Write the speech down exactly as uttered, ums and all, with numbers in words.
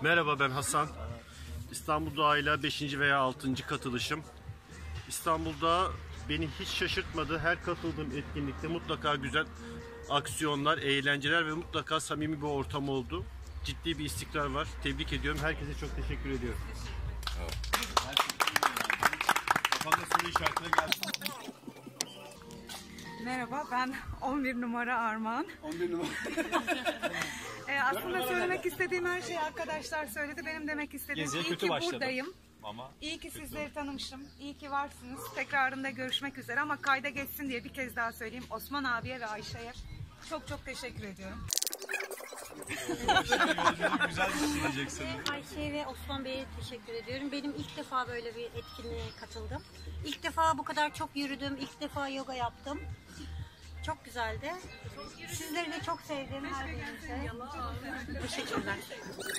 Merhaba, ben Hasan. İstanbul Dağı'yla beşinci veya altıncı katılışım. İstanbul'da beni hiç şaşırtmadı. Her katıldığım etkinlikte mutlaka güzel aksiyonlar, eğlenceler ve mutlaka samimi bir ortam oldu. Ciddi bir istikrar var. Tebrik ediyorum. Herkese çok teşekkür ediyorum. Kafamda soru işaretine geldi. Merhaba, ben on bir numara Armağan. on bir numara. Ee, aslında söylemek istediğim her şeyi arkadaşlar söyledi. Benim demek istediğim Geziye iyi kötü ki başladı. buradayım. Ama İyi ki sizleri tanımışım. İyi ki varsınız. Tekrarında görüşmek üzere ama kayda geçsin diye bir kez daha söyleyeyim. Osman abiye ve Ayşe'ye çok çok teşekkür ediyorum. Güzel düşüneceksin. Ayşe ve Osman Bey'e teşekkür ediyorum. Benim ilk defa böyle bir etkinliğe katıldım. İlk defa bu kadar çok yürüdüm. İlk defa yoga yaptım. Çok güzeldi. Sizleri de çok sevdim her birinize. Teşekkürler.